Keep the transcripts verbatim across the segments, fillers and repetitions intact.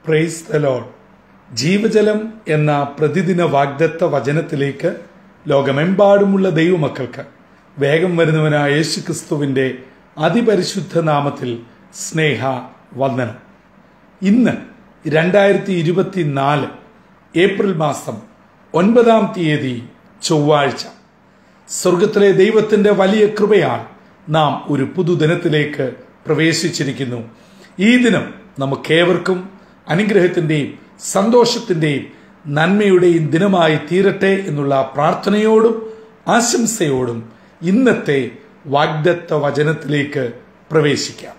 Praise the Lord. ജീവജലം എന്ന പ്രതിദിന വാഗ്ദത്ത വചനത്തിലേക്ക് ലോകമെമ്പാടുമുള്ള ദൈവമക്കൾക്ക് വേഗം വരുന്നവനായ യേശു ക്രിസ്തുവിന്റെ അതിപരിശുദ്ധ നാമത്തിൽ സ്നേഹ വന്ദനം. ഇന്ന് രണ്ടായിരത്തി ഇരുപത്തിനാല് ഏപ്രിൽ മാസം ഒൻപതാം തീയതി ചൊവ്വാഴ്ച. സ്വർഗത്തിലെ ദൈവത്തിന്റെ വലിയ കൃപയാൽ നാം ഒരു പുതുദിനത്തിലേക്ക് പ്രവേശിച്ചിരിക്കുന്നു. ഈ ദിനം നമുക്കേവർക്കും അനുഗ്രഹത്തിന്റെയും സന്തോഷത്തിന്റെയും നന്മയുടെയും ദിനമായി തീരട്ടെ എന്നുള്ള പ്രാർത്ഥനയോടും ആശംസയോടും ഇന്നത്തെ വാഗ്ദത്ത വചനത്തിലേക്ക് പ്രവേശിക്കാം.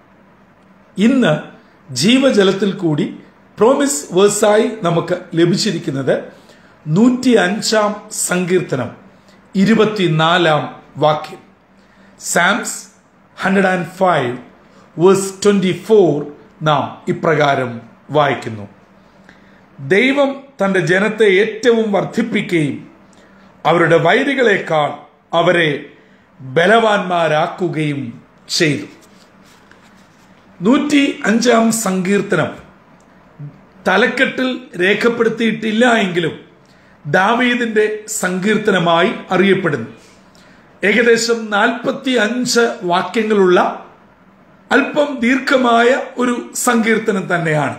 ഇന്ന് ജീവജലത്തിൽ കൂടി പ്രോമിസ് വേഴ്സായി നമുക്ക് ലഭിച്ചിരിക്കുന്നത് നൂറ്റി അഞ്ചാം സങ്കീർത്തനം ഇരുപത്തിനാലാം വാക്യം. Psalms hundred and five verse twenty four നാം ഇപ്രകാരം വായിക്കുന്നു: ദൈവം തന്റെ ജനത്തെ ഏറ്റവും വർദ്ധിപ്പിക്കുകയും അവരുടെ വൈരികളെക്കാൾ അവരെ ബലവാന്മാരാക്കുകയും ചെയ്തു. നൂറ്റി അഞ്ചാം സങ്കീർത്തനം തലക്കെട്ടിൽ രേഖപ്പെടുത്തിയിട്ടില്ല എങ്കിലും ദാവീദിന്റെ സങ്കീർത്തനമായി അറിയപ്പെടുന്നു. ഏകദേശം നാൽപ്പത്തി അഞ്ച് വാക്യങ്ങളുള്ള അല്പം ദീർഘമായ ഒരു സങ്കീർത്തനം തന്നെയാണ്.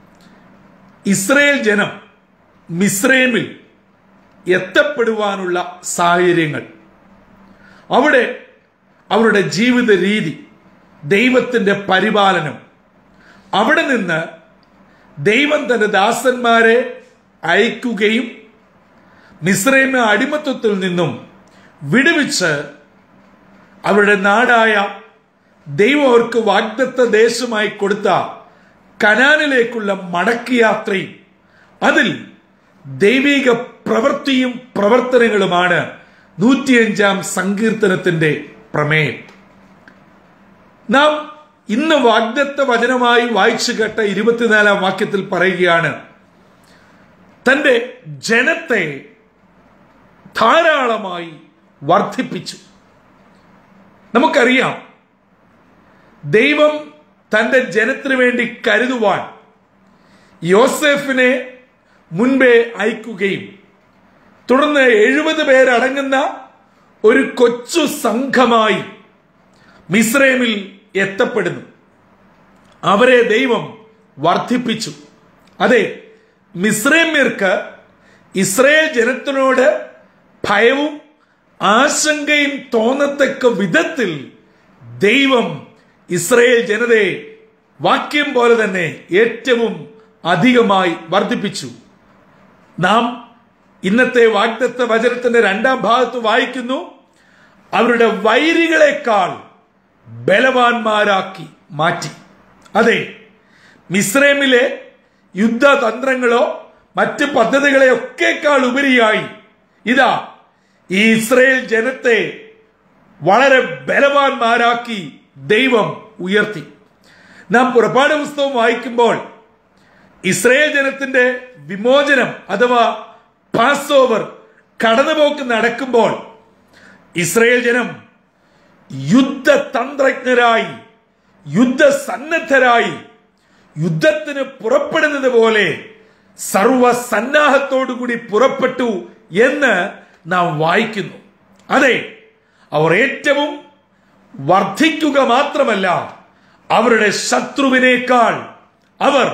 ഇസ്രയേൽ ജനം മിസ്രൈമിൽ എത്തപ്പെടുവാനുള്ള സാഹചര്യങ്ങൾ, അവിടെ അവരുടെ ജീവിത രീതി, ദൈവത്തിന്റെ പരിപാലനം, അവിടെ നിന്ന് ദൈവം തന്റെ ദാസന്മാരെ അയക്കുകയും മിസ്രൈമ അടിമത്വത്തിൽ നിന്നും വിടുവിച്ച് അവരുടെ നാടായ ദൈവം അവർക്ക് വാഗ്ദത്ത ദേശമായി കൊടുത്ത കനാനിലേക്കുള്ള മടക്കയാത്രയും അതിൽ ദൈവിക പ്രവൃത്തിയും പ്രവർത്തനങ്ങളുമാണ് നൂറ്റിയഞ്ചാം സങ്കീർത്തനത്തിന്റെ പ്രമേയം. നാം ഇന്ന് വാഗ്ദത്ത വചനമായി വായിച്ചു കേട്ട ഇരുപത്തിനാലാം വാക്യത്തിൽ പറയുകയാണ്, തന്റെ ജനത്തെ ധാരാളമായി വർദ്ധിപ്പിച്ചു. നമുക്കറിയാം, ദൈവം തന്റെ ജനത്തിനു വേണ്ടി കരുതുവാൻ യോസേഫിനെ മുൻപേ അയക്കുകയും തുടർന്ന് എഴുപത് പേരടങ്ങുന്ന ഒരു കൊച്ചു സംഘമായി മിസ്രൈമിൽ എത്തപ്പെടുന്നു. അവരെ ദൈവം വർദ്ധിപ്പിച്ചു. അതെ, മിസ്രൈമ്യർക്ക് ഇസ്രായേൽ ജനത്തിനോട് ഭയവും ആശങ്കയും തോന്നത്തക്ക വിധത്തിൽ ദൈവം ഇസ്രായേൽ ജനതയെ വാക്യം പോലെ തന്നെ ഏറ്റവും അധികമായി വർദ്ധിപ്പിച്ചു. നാം ഇന്നത്തെ വാഗ്ദത്ത വചനത്തിന്റെ രണ്ടാം ഭാഗത്ത് വായിക്കുന്നു, അവരുടെ വൈരികളെക്കാൾ ബലവാന്മാരാക്കി മാറ്റി. അതെ, മിസ്രൈമിലെ യുദ്ധതന്ത്രങ്ങളോ മറ്റ് പദ്ധതികളെ ഒക്കെക്കാൾ ഉപരിയായി ഇതാ ഈ ഇസ്രായേൽ ജനത്തെ വളരെ ബലവാന്മാരാക്കി ദൈവം ഉയർത്തി. നാം പുറപ്പാട് പുസ്തകം വായിക്കുമ്പോൾ ഇസ്രായേൽ ജനത്തിന്റെ വിമോചനം അഥവാ പാസ് ഓവർ കടന്നുപോക്ക് നടക്കുമ്പോൾ ഇസ്രായേൽ ജനം യുദ്ധതന്ത്രജ്ഞരായി യുദ്ധസന്നദ്ധരായി യുദ്ധത്തിന് പുറപ്പെടുന്നത് പോലെ സർവസന്നാഹത്തോടുകൂടി പുറപ്പെട്ടു എന്ന് നാം വായിക്കുന്നു. അതെ, അവർ ഏറ്റവും വർദ്ധിക്കുക മാത്രമല്ല, അവരുടെ ശത്രുവിനേക്കാൾ അവർ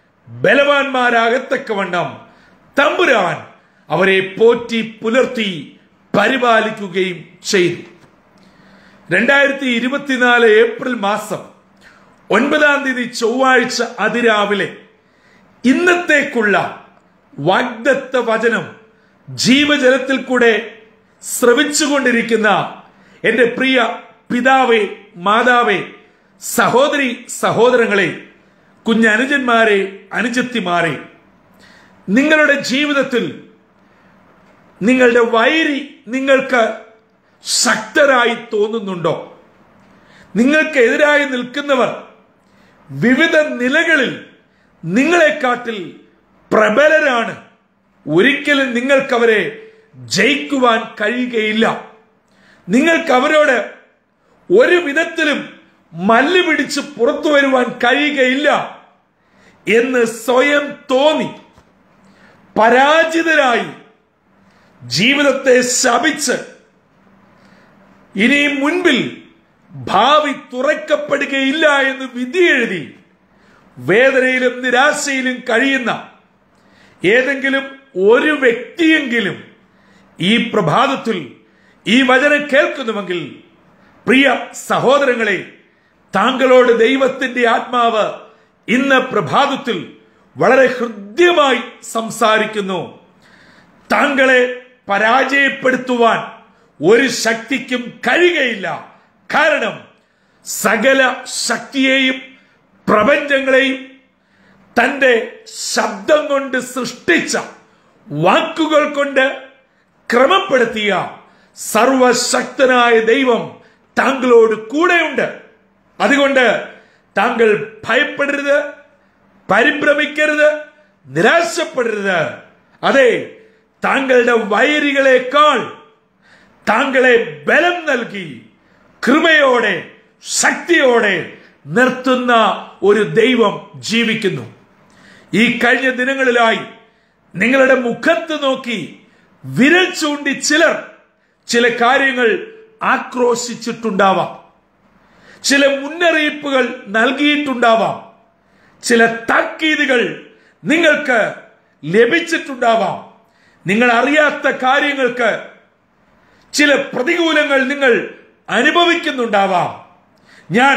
ബലവാന്മാരാകത്തക്കവണ്ണം തമ്പുരാൻ അവരെ പോറ്റി പുലർത്തി പരിപാലിക്കുകയും ചെയ്തു. രണ്ടായിരത്തി ഇരുപത്തിനാല് ഏപ്രിൽ മാസം ഒൻപതാം തീയതി ചൊവ്വാഴ്ച അതിരാവിലെ ഇന്നത്തേക്കുള്ള വാഗ്ദത്ത വചനം ജീവജലത്തിൽ കൂടെ ശ്രവിച്ചുകൊണ്ടിരിക്കുന്ന എന്റെ പ്രിയ പിതാവേ, മാതാവേ, സഹോദരി സഹോദരങ്ങളെ, കുഞ്ഞനുജന്മാരെ, അനുജത്തിമാരെ, നിങ്ങളുടെ ജീവിതത്തിൽ നിങ്ങളുടെ വൈരി നിങ്ങൾക്ക് ശക്തരായി തോന്നുന്നുണ്ടോ? നിങ്ങൾക്ക് എതിരായി നിൽക്കുന്നവർ വിവിധ നിലകളിൽ നിങ്ങളെക്കാട്ടിൽ പ്രബലരാണ്. ഒരിക്കലും നിങ്ങൾക്കവരെ ജയിക്കുവാൻ കഴിയുകയില്ല. നിങ്ങൾക്ക് അവരോട് ഒരു വിധത്തിലും മല്ല് പിടിച്ച് പുറത്തു വരുവാൻ കഴിയുകയില്ല. എന്ന് സ്വയം തോന്നി പരാജിതരായി ജീവിതത്തെ ശപിച്ച് ഇനി മുൻപിൽ ഭാവി തുറക്കപ്പെടുകയില്ല എന്ന് വിധി എഴുതി വേദനയിലും നിരാശയിലും കഴിയുന്ന ഏതെങ്കിലും ഒരു വ്യക്തിയെങ്കിലും ഈ പ്രഭാതത്തിൽ ഈ വചനം കേൾക്കുന്നുവെങ്കിൽ, പ്രിയ സഹോദരങ്ങളെ, താങ്കളോട് ദൈവത്തിന്റെ ആത്മാവ് ഇന്ന് പ്രഭാതത്തിൽ വളരെ ഹൃദ്യമായി സംസാരിക്കുന്നു. താങ്കളെ പരാജയപ്പെടുത്തുവാൻ ഒരു ശക്തിക്കും കഴിയുകയില്ല. കാരണം സകല ശക്തിയെയും പ്രപഞ്ചങ്ങളെയും തന്റെ ശബ്ദം കൊണ്ട് സൃഷ്ടിച്ച, വാക്കുകൾ കൊണ്ട് ക്രമപ്പെടുത്തിയ സർവശക്തനായ ദൈവം താങ്കളോട് കൂടെയുണ്ട്. അതുകൊണ്ട് താങ്കൾ ഭയപ്പെടരുത്, പരിഭ്രമിക്കരുത്, നിരാശപ്പെടരുത്. അതെ, താങ്കളുടെ വൈരികളെക്കാൾ താങ്കളെ ബലം നൽകി കൃപയോടെ ശക്തിയോടെ നിർത്തുന്ന ഒരു ദൈവം ജീവിക്കുന്നു. ഈ കഴിഞ്ഞ ദിനങ്ങളിലായി നിങ്ങളുടെ മുഖത്ത് നോക്കി വിരൽ ചൂണ്ടി ചിലർ ചില കാര്യങ്ങൾ ആക്രോശിച്ചിട്ടുണ്ടാവാം, ചില മുന്നറിയിപ്പുകൾ നൽകിയിട്ടുണ്ടാവാം, ചില താക്കീതുകൾ നിങ്ങൾക്ക് ലഭിച്ചിട്ടുണ്ടാവാം. നിങ്ങൾ അറിയാത്ത കാര്യങ്ങൾക്ക് ചില പ്രതികൂലങ്ങൾ നിങ്ങൾ അനുഭവിക്കുന്നുണ്ടാവാം. ഞാൻ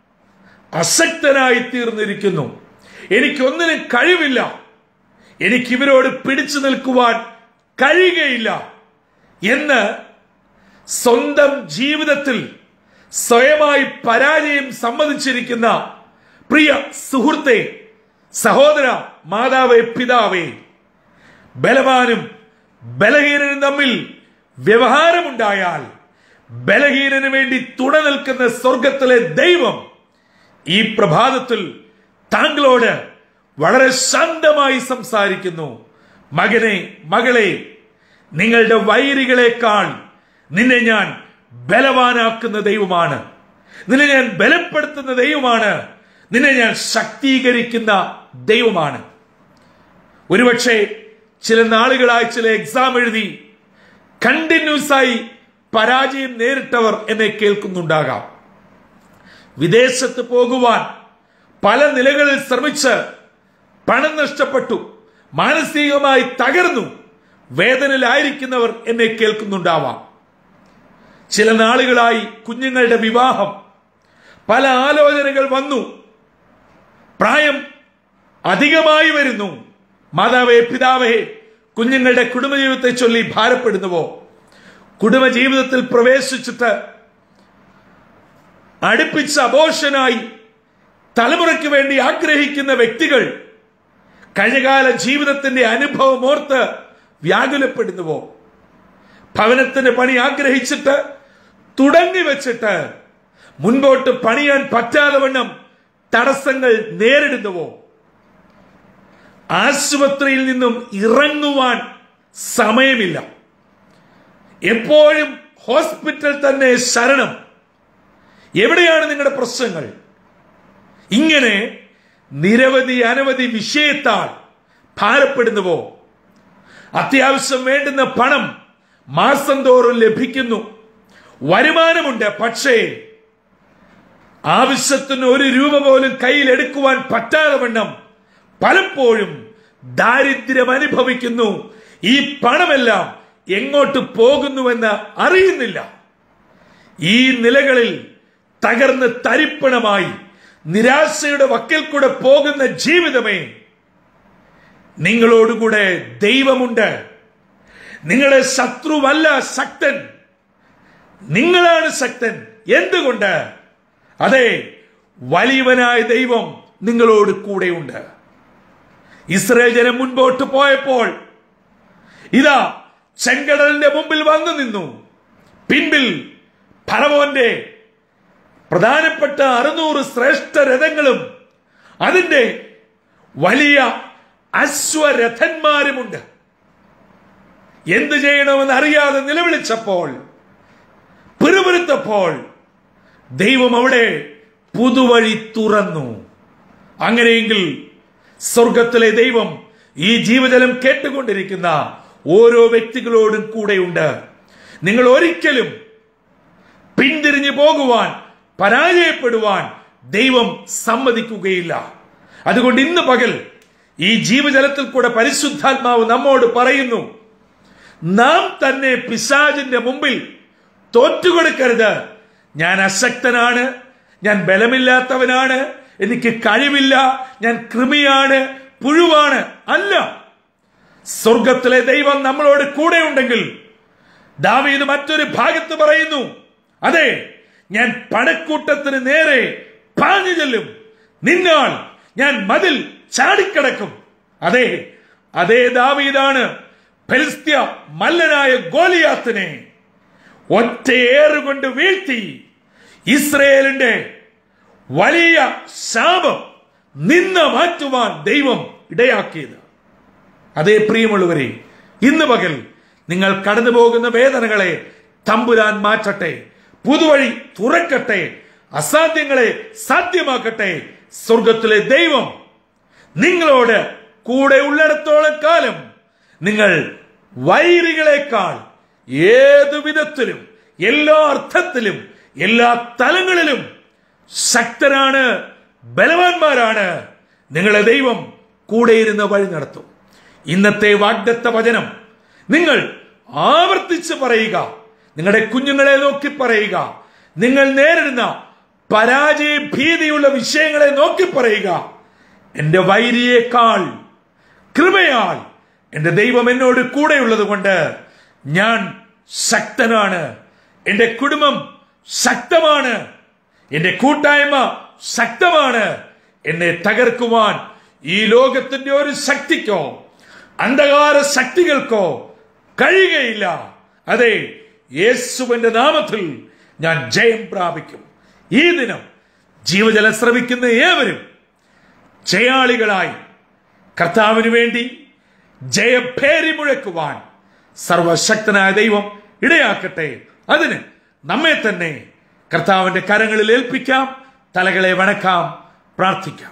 അശക്തനായി തീർന്നിരിക്കുന്നു, എനിക്കൊന്നിനും കഴിവില്ല, എനിക്കിവരോട് പിടിച്ചു നിൽക്കുവാൻ കഴിയുകയില്ല എന്ന് സ്വന്തം ജീവിതത്തിൽ സ്വയമായി പരാജയം സമ്മതിച്ചിരിക്കുന്ന പ്രിയ സുഹൃത്തെ, സഹോദര, മാതാവേ, പിതാവേ, ബലവാനും ബലഹീനനും തമ്മിൽ വ്യവഹാരമുണ്ടായാൽ ബലഹീനന് വേണ്ടി തുണ നിൽക്കുന്ന സ്വർഗത്തിലെ ദൈവം ഈ പ്രഭാതത്തിൽ താങ്കളോട് വളരെ ശാന്തമായി സംസാരിക്കുന്നു. മകനെ, മകളെ, നിങ്ങളുടെ വൈരികളെക്കാൾ നിന്നെ ഞാൻ ബലവാനാക്കുന്ന ദൈവമാണ്, നിന്നെ ഞാൻ ബലപ്പെടുത്തുന്ന ദൈവമാണ്, നിന്നെ ഞാൻ ശക്തീകരിക്കുന്ന ദൈവമാണ്. ഒരുപക്ഷെ ചില നാളുകളായി ചില എക്സാം എഴുതി കണ്ടിന്യൂസ് ആയി പരാജയം നേരിട്ടവർ എന്നെ കേൾക്കുന്നുണ്ടാകാം. വിദേശത്ത് പോകുവാൻ പല നിലകളിൽ ശ്രമിച്ച് പണം നഷ്ടപ്പെട്ടു, മാനസികമായി തകർന്നു വേദനയിലായിരിക്കുന്നവർ എന്നെ കേൾക്കുന്നുണ്ടാവാം. ചില നാളുകളായി കുഞ്ഞുങ്ങളുടെ വിവാഹം, പല ആലോചനകൾ വന്നു, പ്രായം അധികമായി വരുന്നു. മാതാവേ, പിതാവേ, കുഞ്ഞുങ്ങളുടെ കുടുംബജീവിതത്തെ ചൊല്ലി ഭാരപ്പെടുന്നുവോ? കുടുംബജീവിതത്തിൽ പ്രവേശിച്ചിട്ട് അടുപ്പിച്ച അബോഷനായി തലമുറയ്ക്ക് വേണ്ടി ആഗ്രഹിക്കുന്ന വ്യക്തികൾ കഴിഞ്ഞകാല ജീവിതത്തിന്റെ അനുഭവം ഓർത്ത് വ്യാകുലപ്പെടുന്നുവോ? ഭവനത്തിന്റെ പണി ആഗ്രഹിച്ചിട്ട് തുടങ്ങി വെച്ചിട്ട് മുൻപോട്ട് പണിയാൻ പറ്റാതെ വണ്ണം തടസ്സങ്ങൾ നേരിടുന്നുവോ? ആശുപത്രിയിൽ നിന്നും ഇറങ്ങുവാൻ സമയമില്ല, എപ്പോഴും ഹോസ്പിറ്റൽ തന്നെ ശരണം. എവിടെയാണ് നിങ്ങളുടെ പ്രശ്നങ്ങൾ? ഇങ്ങനെ നിരവധി അനവധി വിഷയത്താൽ ഭാരപ്പെടുന്നുവോ? അത്യാവശ്യം വേണ്ടുന്ന പണം മാസം തോറും ലഭിക്കുന്നു, വരുമാനമുണ്ട്, പക്ഷേ ആവശ്യത്തിന് ഒരു രൂപ പോലും കയ്യിൽ എടുക്കുവാൻ പറ്റാതെ വണ്ണം പലപ്പോഴും ദാരിദ്ര്യം അനുഭവിക്കുന്നു. ഈ പണമെല്ലാം എങ്ങോട്ട് പോകുന്നുവെന്ന് അറിയുന്നില്ല. ഈ നിലകളിൽ തകർന്ന് തരിപ്പണമായി നിരാശയുടെ വക്കിൽ കൂടെ പോകുന്ന ജീവിതമേ, നിങ്ങളോടുകൂടെ ദൈവമുണ്ട്. നിങ്ങളുടെ ശത്രുവല്ല ശക്തൻ, നിങ്ങളാണ് ശക്തൻ. എന്തുകൊണ്ട്? അതെ, വലിയവനായ ദൈവം നിങ്ങളോട് കൂടെയുണ്ട്. ഇസ്രായേൽ ജനം മുൻപോട്ട് പോയപ്പോൾ ഇതാ ചെങ്കടലിന്റെ മുമ്പിൽ വന്നു നിന്നു. പിൻപിൽ ഫറവോന്റെ പ്രധാനപ്പെട്ട അറുന്നൂറ് ശ്രേഷ്ഠ രഥങ്ങളും അതിന്റെ വലിയ അശ്വരഥന്മാരുമുണ്ട്. എന്തു ചെയ്യണമെന്ന് അറിയാതെ നിലവിളിച്ചപ്പോൾ, പിറുപിറുത്തപ്പോൾ ദൈവം അവിടെ പുതുവഴി തുറന്നു. അങ്ങനെയെങ്കിൽ സ്വർഗത്തിലെ ദൈവം ഈ ജീവജലം കേട്ടുകൊണ്ടിരിക്കുന്ന ഓരോ വ്യക്തികളോടും കൂടെയുണ്ട്. നിങ്ങൾ ഒരിക്കലും പിന്തിരിഞ്ഞു പോകുവാൻ, പരാജയപ്പെടുവാൻ ദൈവം സമ്മതിക്കുകയില്ല. അതുകൊണ്ട് ഇന്ന് പകൽ ഈ ജീവജലത്തിൽ കൂടെ പരിശുദ്ധാത്മാവ് നമ്മോട് പറയുന്നു, നാം തന്നെ പിശാചിന്റെ മുമ്പിൽ തോറ്റുകൊടുക്കരുത്. ഞാൻ അശക്തനാണ്, ഞാൻ ബലമില്ലാത്തവനാണ്, എനിക്ക് കഴിവില്ല, ഞാൻ കൃമിയാണ്, പുഴുവാണ്. അല്ല, സ്വർഗത്തിലെ ദൈവം നമ്മളോട് കൂടെ ഉണ്ടെങ്കിൽ ദാവീദ് മറ്റൊരു ഭാഗത്ത് പറയുന്നു, അതെ, ഞാൻ പടക്കൂട്ടത്തിന് നേരെ പാഞ്ഞു ചെല്ലും, നിന്നാൽ ഞാൻ മതിൽ ചാടിക്കടക്കും. അതെ, അതേ ദാവീദാണ് ഫെലിസ്ത്യ മല്ലനായ ഗോലിയാത്തിനെ ഒറ്റയേറുകൊണ്ട് വീഴ്ത്തി ഇസ്രയേലിന്റെ വലിയ ശാപം നിന്ന് മാറ്റുവാൻ ദൈവം ഇടയാക്കിയത്. അതേ പ്രിയമുള്ളവരെ, ഇന്ന് പകൽ നിങ്ങൾ കടന്നു പോകുന്ന വേദനകളെ തമ്പുരാൻ മാറ്റട്ടെ, പുതുവഴി തുറക്കട്ടെ, അസാധ്യങ്ങളെ സാധ്യമാക്കട്ടെ. സ്വർഗത്തിലെ ദൈവം നിങ്ങളോട് കൂടെ ഉള്ളിടത്തോളം കാലം നിങ്ങൾ വൈരികളെക്കാൾ ഏതു വിധത്തിലും, എല്ലാ അർത്ഥത്തിലും, എല്ലാ തലങ്ങളിലും ശക്തരാണ്, ബലവാന്മാരാണ്. നിങ്ങളെ ദൈവം കൂടെ ഇരുന്ന് വഴി നടത്തും. ഇന്നത്തെ വാഗ്ദത്ത വചനം നിങ്ങൾ ആവർത്തിച്ച് പറയുക, നിങ്ങളുടെ കുഞ്ഞുങ്ങളെ നോക്കി പറയുക, നിങ്ങൾ നേരിടുന്ന പരാജയ ഭീതിയുള്ള വിഷയങ്ങളെ നോക്കി പറയുക, എന്റെ വൈരിയേക്കാൾ കൃപയാൽ എന്റെ ദൈവം എന്നോട് കൂടെയുള്ളത് കൊണ്ട് ഞാൻ ശക്തനാണ്, എന്റെ കുടുംബം ശക്തമാണ്, എന്റെ കൂട്ടായ്മ ശക്തമാണ്. എന്നെ തകർക്കുവാൻ ഈ ലോകത്തിന്റെ ഒരു ശക്തിക്കോ അന്ധകാര ശക്തികൾക്കോ കഴിയുകയില്ല. അതെ, യേശുവിന്റെ നാമത്തിൽ ഞാൻ ജയം പ്രാപിക്കും. ഈ ദിനം ജീവജലം ശ്രവിക്കുന്ന ഏവരും ജയാളികളായി കർത്താവിന് വേണ്ടി ജയഭേരി മുഴക്കുവാൻ സർവശക്തനായ ദൈവം ഇടയാക്കട്ടെ. അതിന് നമ്മെ തന്നെ കർത്താവിന്റെ കരങ്ങളിൽ ഏൽപ്പിക്കാം, തലകളെ വണക്കാം, പ്രാർത്ഥിക്കാം.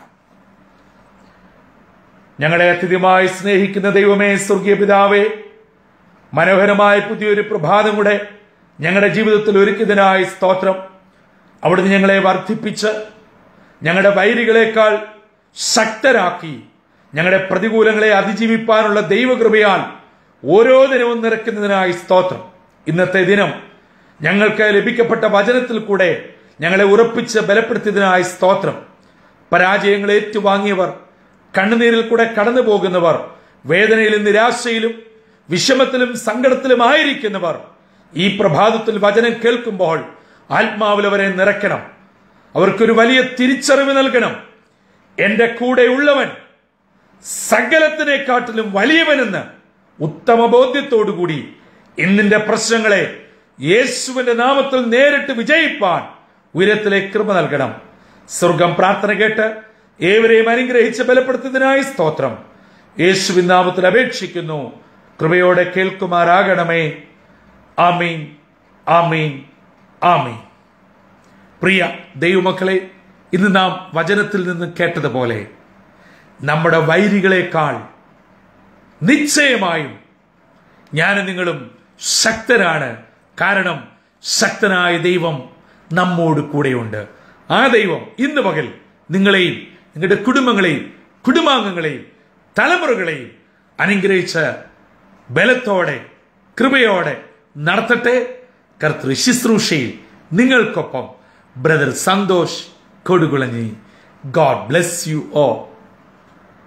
ഞങ്ങളെ അത്യധികമായി സ്നേഹിക്കുന്ന ദൈവമേ, സ്വർഗീയ പിതാവേ, മനോഹരമായ പുതിയൊരു പ്രഭാതം കൂടെ ഞങ്ങളുടെ ജീവിതത്തിൽ ഒരുക്കിയതിനായി സ്തോത്രം. അവിടുന്ന് ഞങ്ങളെ വർദ്ധിപ്പിച്ച് ഞങ്ങളുടെ വൈരികളെക്കാൾ ശക്തരാക്കി ഞങ്ങളുടെ പ്രതികൂലങ്ങളെ അതിജീവിപ്പാനുള്ള ദൈവകൃപയാൽ ഓരോ ദിനവും നിറയ്ക്കുന്നതിനായി സ്തോത്രം. ഇന്നത്തെ ദിനം ഞങ്ങൾക്ക് ലഭിക്കപ്പെട്ട വചനത്തിൽ കൂടെ ഞങ്ങളെ ഉറപ്പിച്ച് ബലപ്പെടുത്തിയതിനായി സ്തോത്രം. പരാജയങ്ങൾ ഏറ്റുവാങ്ങിയവർ, കണ്ണുനീരിൽ കൂടെ കടന്നു പോകുന്നവർ, വേദനയിലും നിരാശയിലും വിഷമത്തിലും സങ്കടത്തിലും ആയിരിക്കുന്നവർ ഈ പ്രഭാതത്തിൽ വചനം കേൾക്കുമ്പോൾ ആത്മാവിൽ അവരെ നിറയ്ക്കണം. അവർക്കൊരു വലിയ തിരിച്ചറിവ് നൽകണം. എന്റെ കൂടെയുള്ളവൻ സകലത്തിനെക്കാട്ടിലും വലിയവനെന്ന് ഉത്തമ ബോധ്യത്തോടുകൂടി ഇന്നിന്റെ പ്രശ്നങ്ങളെ യേശുവിന്റെ നാമത്തിൽ നേരിട്ട് വിജയിപ്പാൻ ഉയരത്തിലെ കൃപ നൽകണം. സ്വർഗം പ്രാർത്ഥന കേട്ട് ഏവരെയും അനുഗ്രഹിച്ച് ബലപ്പെടുത്തുന്നതിനായി സ്തോത്രം. യേശുവിൻ നാമത്തിൽ അപേക്ഷിക്കുന്നു, കൃപയോടെ കേൾക്കുമാറാകണമേ. ആമീൻ, ആമീൻ, ആമീൻ. പ്രിയ ദൈവമക്കളെ, ഇന്ന് നാം വചനത്തിൽ നിന്ന് കേട്ടതുപോലെ നമ്മുടെ വൈരികളെക്കാൾ നിശ്ചയമായും ഞാനും നിങ്ങളും ശക്തരാണ്. കാരണം ശക്തനായ ദൈവം നമ്മോട് കൂടെയുണ്ട്. ആ ദൈവം ഇന്ന് പകൽ നിങ്ങളെയും നിങ്ങളുടെ കുടുംബങ്ങളെയും കുടുംബാംഗങ്ങളെയും തലമുറകളെയും അനുഗ്രഹിച്ച് ബലത്തോടെ കൃപയോടെ നടത്തട്ടെ. കർത്തൃ ശുശ്രൂഷയിൽ നിങ്ങൾക്കൊപ്പം brother Santhosh Kodukulanji. God bless you all.